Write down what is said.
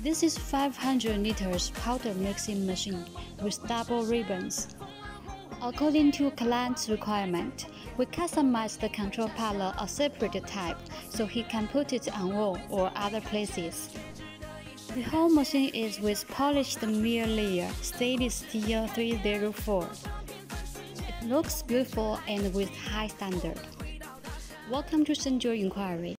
This is 500 liters powder mixing machine with double ribbons. According to client's requirement, we customize the control panel a separate type so he can put it on wall or other places. The whole machine is with polished mirror layer stainless steel 304. It looks beautiful and with high standard. Welcome to send your inquiry.